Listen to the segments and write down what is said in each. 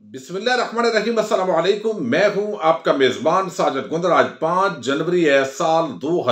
बिस्मिल्लाहिर्रहमानिर्रहीम। अस्सलाम वालेकुम। मैं हूं आपका मेजबान साजिद गुंदर। आज 5 जनवरी है साल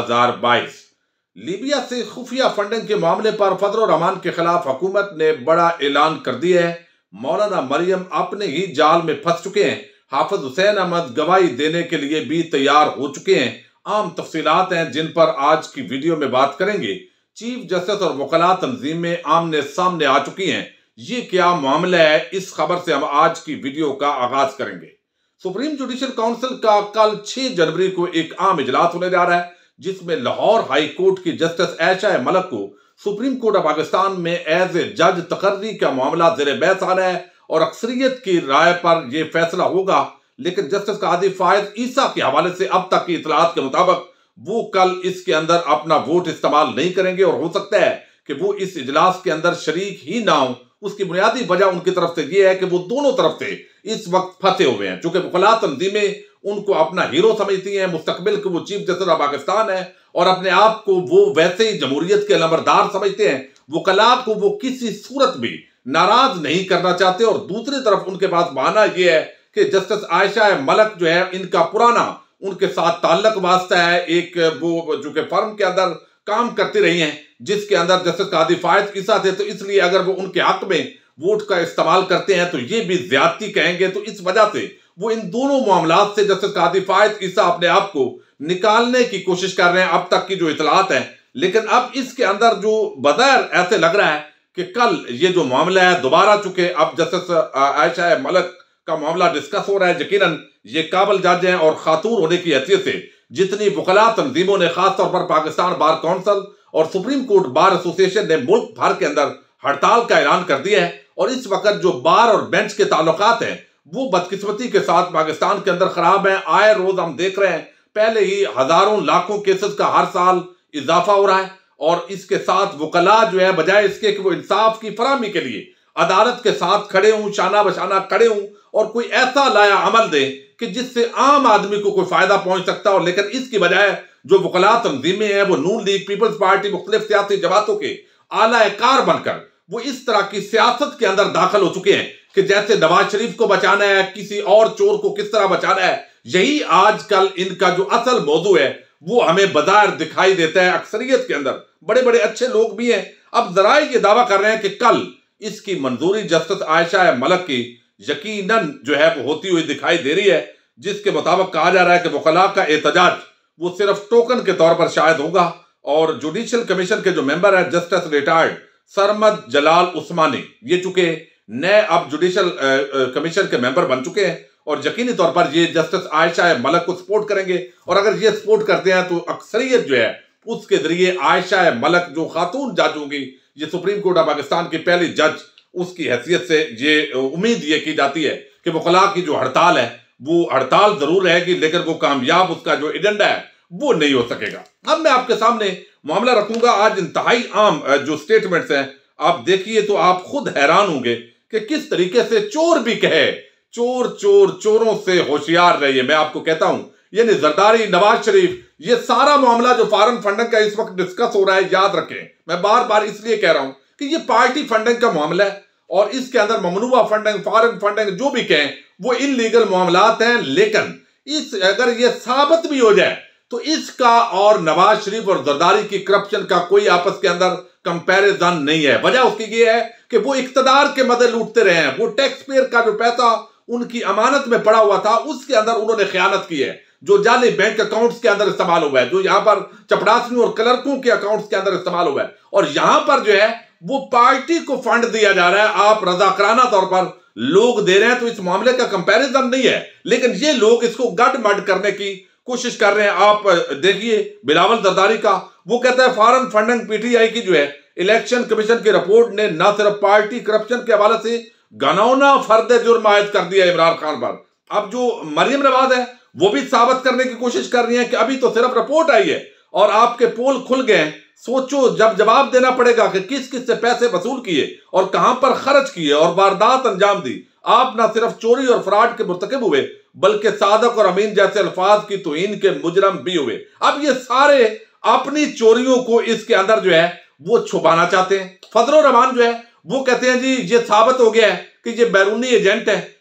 2022। लीबिया से खुफिया फंडिंग के मामले पर फजल रहमान के खिलाफ हुकूमत ने बड़ा ऐलान कर दिया है। मौलाना मरियम अपने ही जाल में फंस चुके हैं। हाफिज हुसैन अहमद गवाही देने के लिए भी तैयार हो चुके हैं। आम तफसीलात हैं जिन पर आज की वीडियो में बात करेंगे। चीफ जस्टिस और वकला तंजीमें आमने सामने आ चुकी हैं। ये क्या मामला है, इस खबर से हम आज की वीडियो का आगाज करेंगे। सुप्रीम जुडिशल काउंसिल का कल 6 जनवरी को एक आम इजलास होने जा रहा है, जिसमें लाहौर हाई कोर्ट की जस्टिस आयशा मलिक को सुप्रीम कोर्ट ऑफ पाकिस्तान में एज ए जज तकर्री का मामला ज़ेर बहस आ रहा है और अक्सरियत की राय पर यह फैसला होगा। लेकिन जस्टिस कादी फायद ईसा के हवाले से अब तक की इतलात के मुताबिक वो कल इसके अंदर अपना वोट इस्तेमाल नहीं करेंगे और हो सकता है कि वो इस इजलास के अंदर शरीक ही ना हो। उसकी बुनियादी वजह उनकी तरफ से यह है कि वो दोनों तरफ से इस वक्त फंसे हुए हैं। चूंकि वकला तंजीमें उनको अपना हीरो समझती हैं, मुस्तकबिल के वो चीफ जस्टिस ऑफ पाकिस्तान है और अपने आप को वो वैसे ही जमहूरियत के नंबरदार समझते हैं। वकला को वो किसी सूरत भी नाराज नहीं करना चाहते और दूसरी तरफ उनके पास बहाना यह है कि जस्टिस आयशा मलिक जो है, इनका पुराना उनके साथ ताल्लुक वास्ता है। एक वो जो कि फर्म के अंदर काम करती रही हैं जिसके अंदर जस्टिस कादी फायद ईसा थे, तो इसलिए अगर वो उनके हक में वोट का इस्तेमाल करते हैं तो ये भी ज्यादती कहेंगे। तो इस वजह से वो इन दोनों मामलात से जस्टिस कादी फायद ईसा अपने आप को निकालने की कोशिश कर रहे हैं, अब तक की जो इतलात है। लेकिन अब इसके अंदर जो बज़ाहिर ऐसे लग रहा है कि कल ये जो मामला है दोबारा, चुके अब जस्टिस आयशा मलिक का मामला डिस्कस हो रहा है, यकीनन ये काबिल जज हैं और खातून होने की हैसियत से जितनी वकला तंजीमों ने खासतौर पर पाकिस्तान बार काउंसिल और सुप्रीम कोर्ट बार एसोसिएशन ने मुल्क भर के अंदर हड़ताल का ऐलान कर दिया है। और इस वक्त जो बार और बेंच के ताल्लुकात हैं वो बदकिस्मती के साथ पाकिस्तान के अंदर खराब है। आए रोज हम देख रहे हैं, पहले ही हजारों लाखों केसेस का हर साल इजाफा हो रहा है और इसके साथ वकला जो है बजाय इसके कि वो इंसाफ की फराहमी के लिए अदालत के साथ खड़े हों, शाना बशाना खड़े हों और कोई ऐसा लाया अमल दे कि जिससे आम आदमी को कोई फायदा पहुंच सकता हो, लेकिन इसकी बजाय जो वकला तंजीमें हैं वो नून लीग, पीपल्स पार्टी, मुख्तलिफ सियासी जमातों के आला कार बनकर वो इस तरह की सियासत के अंदर दाखिल हो चुके हैं कि जैसे नवाज शरीफ को बचाना है, किसी और चोर को किस तरह बचाना है। यही आजकल इनका जो असल मौजू है वो हमें बाजार दिखाई देता है। अक्सरियत के अंदर बड़े बड़े अच्छे लोग भी हैं। अब जराए ये दावा कर रहे हैं कि कल इसकी मंजूरी जस्टिस आयशा मलिक की यकीनन जो है वो होती हुई दिखाई दे रही है, जिसके मुताबिक कहा जा रहा है कि वकला का एहतजाज वो सिर्फ टोकन के तौर पर शायद होगा। और जुडिशल कमीशन के जो मेंबर है जस्टिस रिटायर्ड सरमद जलाल उस्मानी, ये चूंकि नए अब जुडिशल कमीशन के मेंबर बन चुके हैं और यकीनी तौर पर ये जस्टिस आयशा मलिक को सपोर्ट करेंगे। और अगर ये सपोर्ट करते हैं तो अक्सरियत जो है उसके जरिए आयशा मलिक जो खातून जज होंगी, ये सुप्रीम कोर्ट ऑफ पाकिस्तान की पहली जज, उसकी हैसियत से ये उम्मीद ये की जाती है कि वकला की जो हड़ताल है वो हड़ताल जरूर रहेगी, लेकिन वो कामयाब उसका जो एजेंडा है वो नहीं हो सकेगा। अब मैं आपके सामने मामला रखूंगा। आज इंतहाई आम जो स्टेटमेंट्स हैं आप देखिए तो आप खुद हैरान होंगे कि किस तरीके से चोर भी कहे, चोर चोर चोरों से होशियार रहिए। मैं आपको कहता हूं, यानी जरदारी, नवाज शरीफ, ये सारा मामला जो फॉरेन फंडिंग का इस वक्त डिस्कस हो रहा है, याद रखें, मैं बार बार इसलिए कह रहा हूं कि ये पार्टी फंडिंग का मामला है और इसके अंदर ममनुआ फंडिंग, फॉरेन फंडिंग जो भी कहें वो इलीगल मामलात हैं। लेकिन इस अगर ये साबित भी हो जाए तो इसका और नवाज शरीफ और जरदारी की करप्शन का कोई आपस के अंदर कंपैरिजन नहीं है। वजह उसकी ये है कि वो इख्तदार के मदे लूटते रहे हैं। वो टैक्स पेयर का जो पैसा उनकी अमानत में पड़ा हुआ था उसके अंदर उन्होंने खयानत की है, जो जाली बैंक अकाउंट्स के अंदर इस्तेमाल हुआ है, जो यहां पर चपरासियों और क्लर्कों के अकाउंट्स के अंदर इस्तेमाल हुआ है। और यहां पर जो है वो पार्टी को फंड दिया जा रहा है, आप रजाकाराना तौर पर लोग दे रहे हैं। तो इस मामले का कंपैरिजन नहीं है, लेकिन ये लोग इसको गड़मड़ करने की कोशिश कर रहे हैं। आप देखिए बिलावल जरदारी का, वो कहता है फॉरेन फंडिंग पीटीआई की जो है इलेक्शन कमीशन की रिपोर्ट ने न सिर्फ पार्टी करप्शन के हवाले से घनौना फर्द जुर्म आयद कर दिया इमरान खान पर। अब जो मरियम नवाज है वो भी साबित करने की कोशिश कर रही है कि अभी तो सिर्फ रिपोर्ट आई है और आपके पोल खुल गए। सोचो जब जवाब देना पड़ेगा कि किस किस से पैसे वसूल किए और कहां पर खर्च किए और वारदात अंजाम दी, आप ना सिर्फ चोरी और फ्रॉड के मुर्तकिब हुए बल्कि सादक और अमीन जैसे अल्फाज की तौहीन के मुजरम भी हुए। अब ये सारे अपनी चोरियों को इसके अंदर जो है वो छुपाना चाहते हैं। फजल रहमान जो है वो कहते हैं जी ये साबित हो गया है कि ये बैरूनी एजेंट है,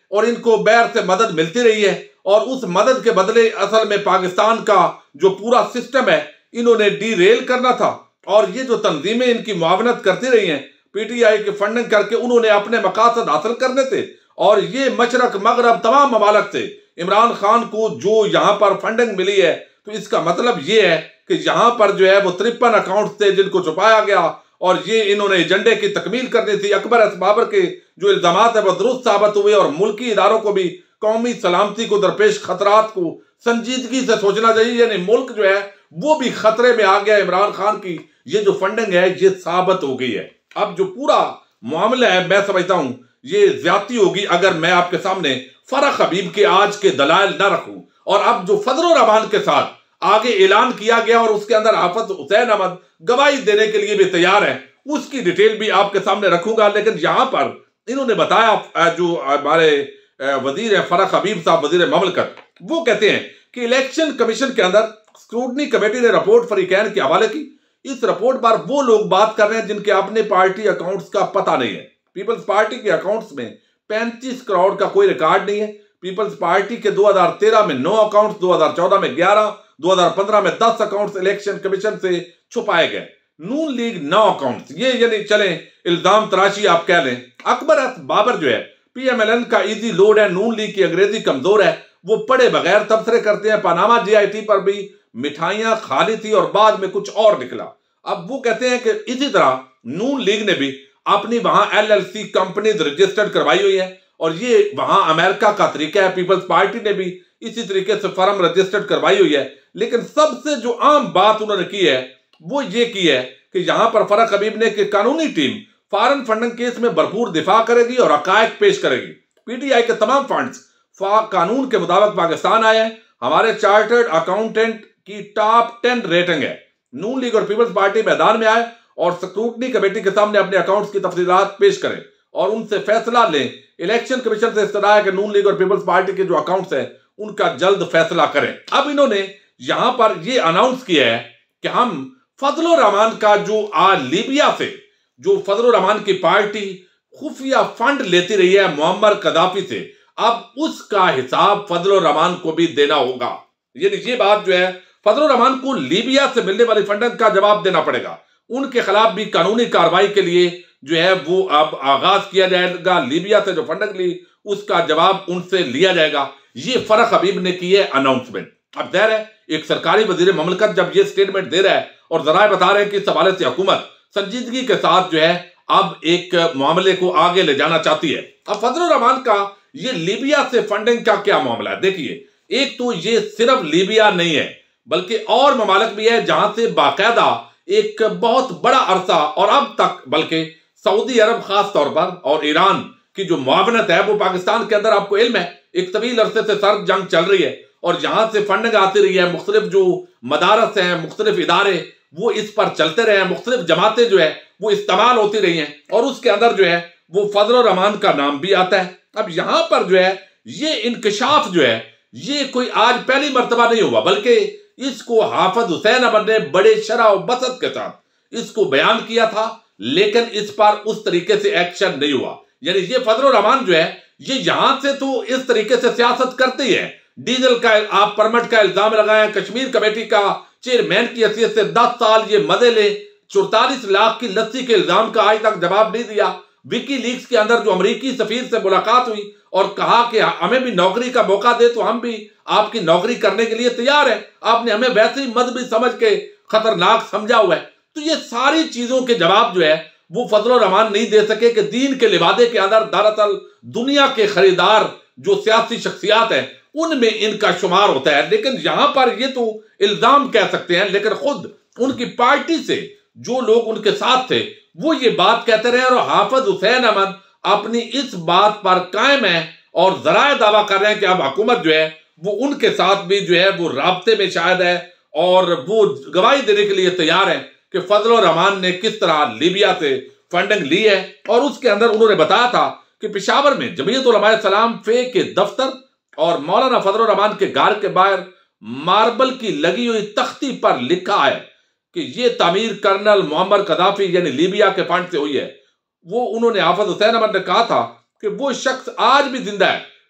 और इनको बैर से मदद मिलती रही है, और उस मदद के बदले असल में पाकिस्तान का जो पूरा सिस्टम है इन्होंने डीरेल करना था। और ये जो तंजीमें इनकी मुआवनत करती रही हैं पीटीआई की फंडिंग करके, उन्होंने अपने मकासद हासिल करने थे। और ये मशरक मगरब तमाम ममालिक से इमरान खान को जो यहाँ पर फंडिंग मिली है, तो इसका मतलब ये है कि यहाँ पर जो है वो 53 अकाउंट थे जिनको छुपाया गया, और ये इन्होंने एजेंडे की तकमील करनी थी। अकबर बाबर के जो इल्जामात है वो दुरुस्त साबित हुए, और मुल्की इदारों को भी कौमी सलामती को दरपेश खतरात को संजीदगी से सोचना चाहिए। यानी मुल्क जो है वो भी खतरे में आ गया। इमरान खान की ये जो फंडिंग है ये साबित हो गई है। अब जो पूरा मामला है मैं समझता हूं ये ज्यादती होगी अगर मैं आपके सामने फरख हबीब के आज के दलाइल न रखूं। और अब जो फजल रहमान के साथ आगे ऐलान किया गया और उसके अंदर हाफिज हुसैन अहमद गवाही देने के लिए भी तैयार है, उसकी डिटेल भी आपके सामने रखूंगा। लेकिन यहां पर इन्होंने बताया, जो हमारे वजीर है फरख हबीब साहब वजीर ममलकत, वो कहते हैं कि इलेक्शन कमीशन के अंदर स्क्रूटनी कमेटी ने रिपोर्ट फरीकैन के हवाले की। इस रिपोर्ट पर वो लोग बात कर रहे हैं जिनके अपने पार्टी अकाउंट्स का पता नहीं है। पीपल्स पार्टी के अकाउंट्स में 35 करोड़ का कोई रिकॉर्ड नहीं है। पीपल्स पार्टी के 2013 में 9 अकाउंट्स, 2014 में 11, 2015 में 10 अकाउंट्स इलेक्शन कमीशन से छुपाए गए। नून लीग 9 अकाउंट्स, ये यानी चले इल्जाम तराशी आप कह लें। अकबर बाबर जो है पीएमएलएन का इजी लोड है, नून लीग की अंग्रेजी कमजोर है, वो पढ़े बगैर तबसरे करते हैं। पनामा जीआईटी पर भी मिठाइयां खाली थी और बाद में कुछ और निकला। अब वो कहते हैं कि इसी तरह नून लीग ने भी अपनी वहां एलएलसी कंपनी रजिस्टर्ड करवाई हुई है, और ये वहां अमेरिका का तरीका है। पीपल्स पार्टी ने भी इसी तरीके से फर्म रजिस्टर्ड करवाई हुई है। लेकिन सबसे जो आम बात उन्होंने की है वो ये की है कि यहां पर फरख हबीब ने कि कानूनी टीम फॉरेन फंडिंग केस में भरपूर दिफा करेगी और हकायक पेश करेगी। पीटीआई के तमाम फंड्स कानून के मुताबिक पाकिस्तान आए हैं। हमारे चार्टर्ड अकाउंटेंट की टॉप 10 रेटिंग है। नून लीग और पीपल्स पार्टी मैदान में आए और स्क्रूटनी कमेटी के सामने अपने अकाउंट्स की तफसीलात पेश करें और उनसे फैसला लें। इलेक्शन कमीशन से इस्तदा है कि नून लीग और पीपल्स पार्टी के जो अकाउंट्स हैं उनका जल्द फैसला करें। अब इन्होंने यहां पर यह अनाउंस किया है कि हम फजल रहमान का जो लीबिया से जो फजल रहमान की पार्टी खुफिया फंड लेती रही है मुअम्मर कदाफी से, अब उसका हिसाब फजल रहमान को भी देना होगा। ये बात जो है फजल रहमान को लीबिया से मिलने वाली फंडिंग का जवाब देना पड़ेगा। उनके खिलाफ भी कानूनी कार्रवाई के लिए जो है वो अब आगाज किया जाएगा। लीबिया से जो फंडिंग ली उसका जवाब उनसे लिया जाएगा। ये फरख हबीब ने की है अनाउंसमेंट। अब ज़ाहिर है एक सरकारी वजीर ममलकत जब ये स्टेटमेंट दे रहा है और जराए बता रहे हैं कि इस हवाले से हुकूमत संजीदगी के साथ जो है अब एक मामले को आगे ले जाना चाहती है। अब फजल रहमान का ये लीबिया से फंडिंग का क्या मामला है, देखिए एक तो ये सिर्फ लीबिया नहीं है बल्कि और ममालिक भी है जहां से बाकायदा एक बहुत बड़ा अरसा और अब तक बल्कि सऊदी अरब खास तौर पर और ईरान की जो मुआवनत है वो पाकिस्तान के अंदर आपको इल्म है एक तवील अरसे से सर्द जंग चल रही है और जहां से फंडिंग आती रही है। मुख्तलिफ जो मदारस हैं, मुख्तलिफ इदारे वो इस पर चलते रहे हैं, मुख्तलिफ जमातें जो है वो इस्तेमाल होती रही हैं और उसके अंदर जो है वो फजल रहमान का नाम भी आता है। अब यहां पर जो है ये इंकशाफ जो है ये कोई आज पहली मर्तबा नहीं हुआ बल्कि इसको हाफिज हुसैन अहमद ने बड़े शरा और बसत के साथ इसको बयान किया था, लेकिन इस पर उस तरीके से एक्शन नहीं हुआ। यानी ये फजल रहमान जो है ये यहां से तो इस तरीके से सियासत करते ही है। डीजल का आप परमिट का इल्जाम लगाए, कश्मीर कमेटी का चेयरमैन की हैसियत से 10 साल ये मजे ले, 44 लाख की लस्सी के इल्जाम का आज तक जवाब नहीं दिया। विकी लीक्स के अंदर जो अमेरिकी सफीर से मुलाकात हुई और कहा कि हमें भी नौकरी का मौका दे तो हम भी आपकी नौकरी करने के लिए तैयार है, आपने हमें वैसे ही मजहबी समझ के खतरनाक समझा हुआ है। तो ये सारी चीजों के जवाब जो है वो फजल रहमान नहीं दे सके कि दीन के लिबादे के अंदर दरअसल दुनिया के खरीदार जो सियासी शख्सियात हैं उनमें इनका शुमार होता है। लेकिन यहां पर ये तो इल्जाम कह सकते हैं, लेकिन खुद उनकी पार्टी से जो लोग उनके साथ थे वो ये बात कहते रहे और हाफिज हुसैन अहमद अपनी इस बात पर कायम है और जराए दावा कर रहे हैं कि अब हुकूमत जो है वो उनके साथ भी जो है वो राब्ते में शायद है और वो गवाही देने के लिए तैयार है कि फजल रहमान ने किस तरह लीबिया से फंडिंग ली है। और उसके अंदर उन्होंने बताया था कि पेशावर में जमीयत उलमा इस्लाम फे के दफ्तर और मौलाना फजल रहमान के घर के बाहर मार्बल की लगी हुई तख्ती पर लिखा है कि ये तामीर कर्नल मुअम्मर कदाफी यानी लीबिया के फंड से हुई है। वो उन्होंने हाफिज हुसैन अहमद ने कहा था कि वो शख्स आज भी जिंदा है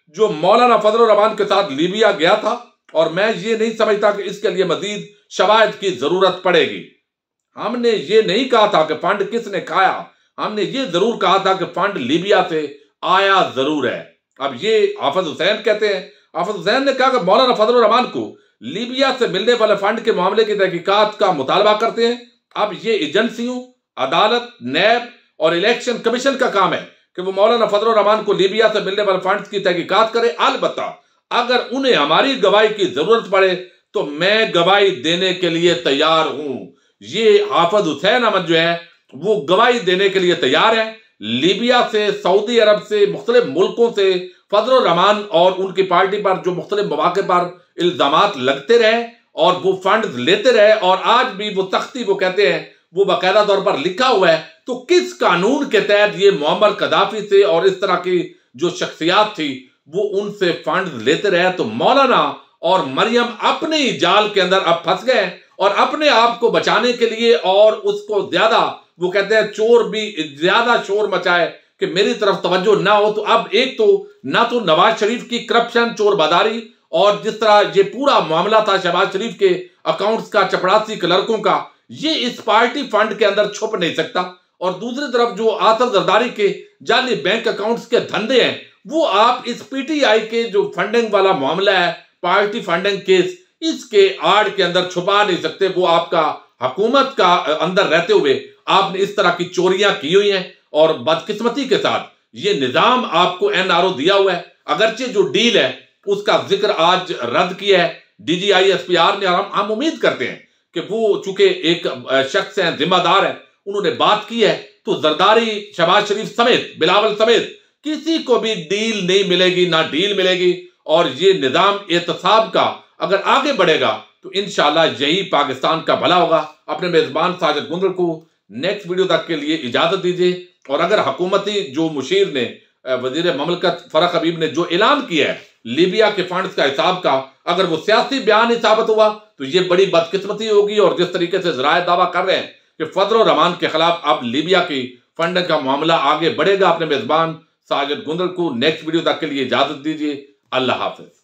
जो मौलाना फजल रहमान के साथ लीबिया गया था, और मैं ये नहीं समझता कि इसके लिए मजीद शवाहिद की जरूरत पड़ेगी। हमने ये नहीं कहा था कि फंड किसने खाया, हमने ये जरूर कहा था कि फंड लीबिया से आया जरूर है। अब ये हाफिज हुसैन कहते हैं, हाफिज हुसैन ने कहा कि मौलाना फजल रहमान को लीबिया से मिलने वाले फंड के मामले की तहकीकात का मुतालबा करते हैं। अब ये एजेंसियों, अदालत, नैब और इलेक्शन कमीशन का काम है कि वो मौलाना फजल रहमान को लीबिया से मिलने वाले फंड की तहकीकात करे। अलबत्ता अगर उन्हें हमारी गवाही की जरूरत पड़े तो मैं गवाही देने के लिए तैयार हूं। ये हाफिज हुसैन अहमद जो है वो गवाही देने के लिए तैयार है। लीबिया से, सऊदी अरब से, मुख्तलिफ मुल्कों से फजल रहमान और उनकी पार्टी पर जो मुख्तलिफ मौके पर इल्जामात लगते रहे और वो फंड लेते रहे, और आज भी वो तख्ती वो कहते हैं वो बाकायदा तौर पर लिखा हुआ है, तो किस कानून के तहत ये मुअम्मर कदाफी से और इस तरह की जो शख्सियात थी वो उनसे फंड लेते रहे? तो मौलाना और मरियम अपने ही जाल के अंदर अब फंस गए, और अपने आप को बचाने के लिए, और उसको ज्यादा वो कहते हैं चोर भी ज्यादा शोर मचाए कि मेरी तरफ तवज्जो ना हो, तो अब एक तो ना तो नवाज शरीफ की करप्शन, चोर बादारी, और जिस तरह ये पूरा मामला था शहबाज शरीफ के अकाउंट्स का, चपड़ासी क्लर्कों का, ये इस पार्टी फंड के अंदर छुप नहीं सकता। और दूसरी तरफ जो आतिफ जरदारी के जाली बैंक अकाउंट्स के धंधे हैं, वो आप इस पीटीआई के जो फंडिंग वाला मामला है, पार्टी फंडिंग केस, इसके आड़ के अंदर छुपा नहीं सकते। वो आपका हुकूमत का अंदर रहते हुए आपने इस तरह की चोरियां की हुई हैं, और बदकिस्मती के साथ ये निजाम आपको एनआरओ दिया हुआ है। अगरचे जो डील है उसका जिक्र आज रद्द किया है डीजीआई एसपीआर ने, और हम उम्मीद करते हैं कि वो चूंकि एक शख्स हैं, जिम्मेदार है, उन्होंने बात की है, तो जरदारी, शहबाज शरीफ समेत, बिलावल समेत किसी को भी डील नहीं मिलेगी, ना डील मिलेगी। और ये निजाम एहतसाब का अगर आगे बढ़ेगा तो इंशाल्लाह यही पाकिस्तान का भला होगा। अपने मेजबान साजिद गुंदल को नेक्स्ट वीडियो तक के लिए इजाजत दीजिए। और अगर हुकूमती जो मुशीर ने, वजीर ममलकत फरख हबीब ने जो ऐलान किया है लीबिया के फंड्स का हिसाब का, अगर वो सियासी बयान ही साबित हुआ तो ये बड़ी बदकिस्मती होगी। और जिस तरीके से जराए दावा कर रहे हैं कि फजल रहमान के खिलाफ अब लीबिया की फंडिंग का मामला आगे बढ़ेगा, अपने मेजबान साजिद गुंदल को नेक्स्ट वीडियो तक के लिए इजाजत दीजिए। अल्लाह हाफिज।